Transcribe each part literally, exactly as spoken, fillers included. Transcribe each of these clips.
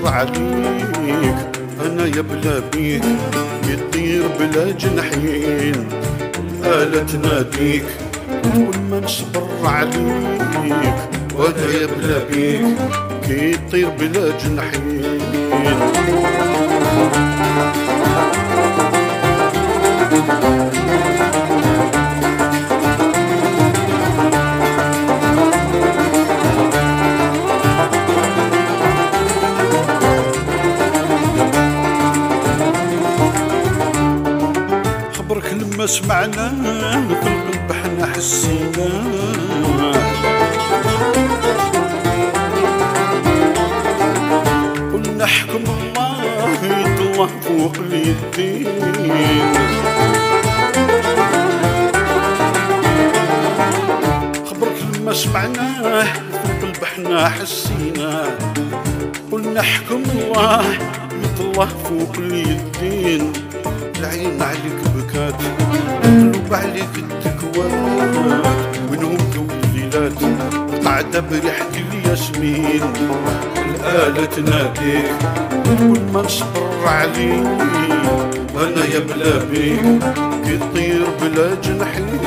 نصبر عليك انا يا بلا بيك يطير بلا جناحين الآلة تناديك وتقول ما نصبر عليك وانا يا بلا بيك كي يطير بلا جناحين. خبرك لما سمعنا في القلب حنا حسينا قلنا حكم الله يطلع فوق اليدين. خبرك لما سمعنا في القلب حنا حسينا قلنا حكم الله يطلع فوق اليدين. العين عليك بكات قلوب عليك التكوات وينهم جو الليلات قاعدة بريحة الياسمين. الآلة تناديك وتقول ما نصبر عليك وانا يا بلا بيك كي تطير بلا جناحين.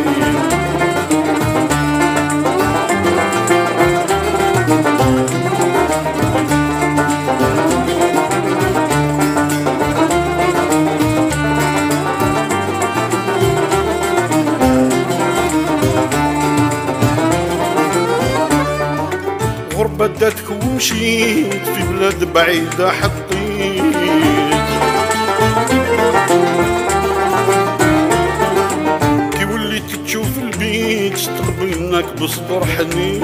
غربة داتك ومشيت في بلاد بعيدة حطيت كي وليت تشوف البيت استقبلناك بصبر حنين.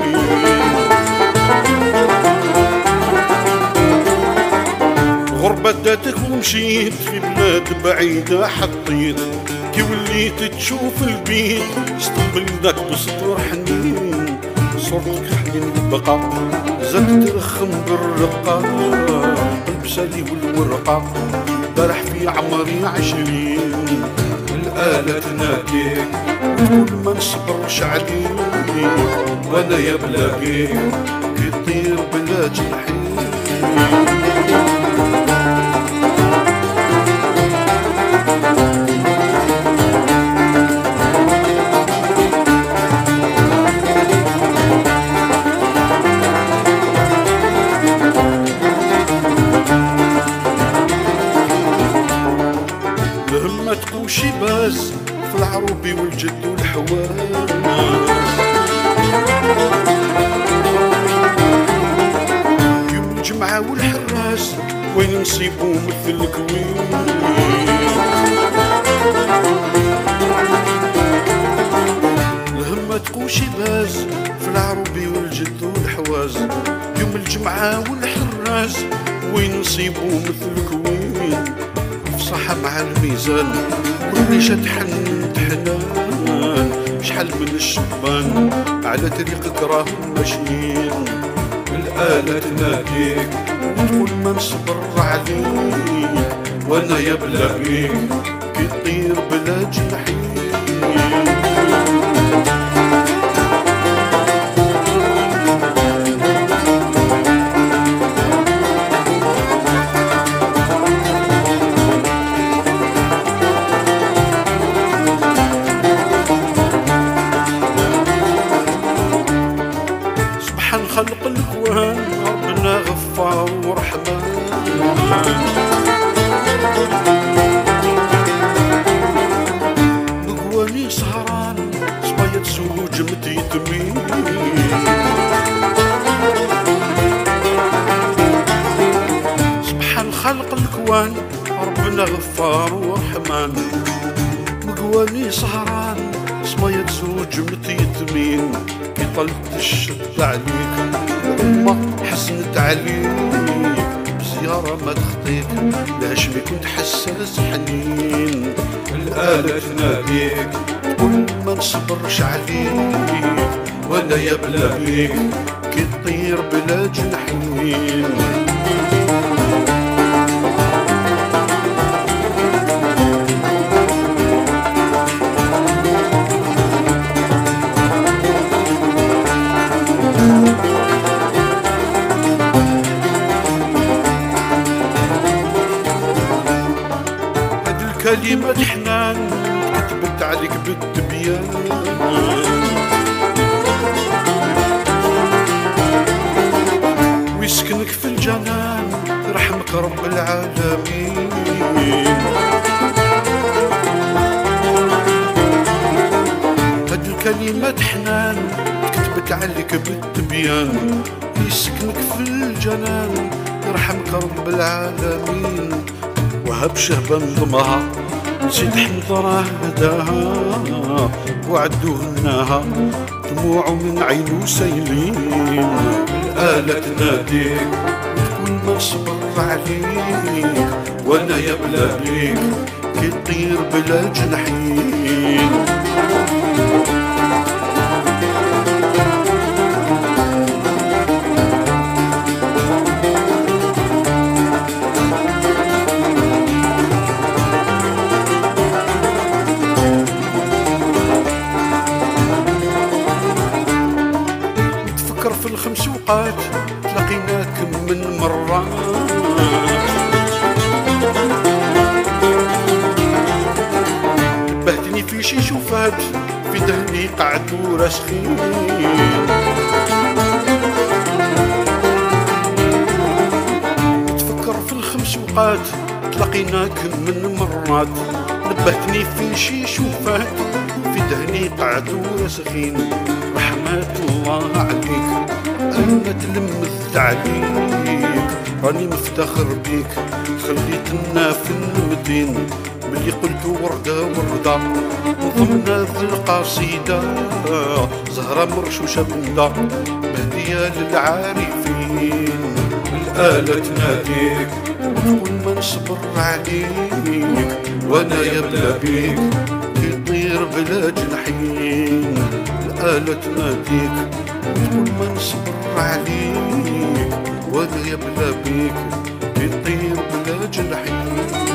غربة داتك ومشيت في بلاد بعيدة حطيت كي وليت تشوف البيت استقبلناك بصبر حنين. صورتك حنين البقا زاد ترخم بالرقة قلب سالي والورقة برح في عمري عشرين. الآلة تناديك وتقول ما نصبرش عليك وانا يا بلا بيك كي تطير بلا جناحين. الهمة تكون شي باز في العروبي والجد والحواس. يوم الجمعة والحراس وين نصيبو مثل الكوين. الهمة تكون شي باز في العروبي والجد والحواس. يوم الجمعة والحراس وين نصيبو مثل الكوين. صحة مع الميزان والريشة تحن تحنان شحال من الشبان على طريقك راهم ماشيين. الآلة تناديك وتقول ما نصبر عليك وانا يا بلا بيك كي تطير بلا جناحين. خلق الكوان ربنا غفار ورحمن. بقواني سهران صبايا تزوج متيتمين. سبحان خلق الكوان ربنا غفار ورحمن. بقواني سهران صبايا تزوج متيتمين. كي طلت الشد عليك الأمة حزنت عليك بزيارة ما تخطيك لاش بي كنت حساس حنين. الآلة تناديك تقول ما نصبرش عليك وانا يا بلا بيك كي تطير بلا جناحين. كلمات حنان كتبت عليك بالتبيان، ويسكنك في الجنان يرحمك رب العالمين. هاد الكلمات حنان كتبت عليك بالتبيان، يسكنك في الجنان يرحمك رب العالمين. وهب شهبة نظمها نسيت حمد راه هداها، وعدو هناها دموع من عينو سايلين. الآلة تناديك وتقول ما صبر عليك، وانا يا بلا بيك كيطير بلا جناحين. في الخمس وقات تلاقيناك من مرة، بهتني في شي شوفات في ذهني قعدوا راسخين. تفكر في الخمس وقات تلاقيناك من مرات، نبهتني في شي شوفات في ذهني قعدوا راسخين. رحمة الله عليك أنا تلمذت عليك، راني مفتخر بيك خليتنا في المدين. ملي قلت وردة وردة ضمنا ذي القصيدة، زهرة مرشوشة بندة مهدية للعارفين. الآلة تناديك وتقول ما نصبر عليك، وانا يا بلا بيك يطير بلا جناحين. الآلة تناديك وتقول ما نصبر عليك، وانا يا بلا بيك يطير بلا جناحين.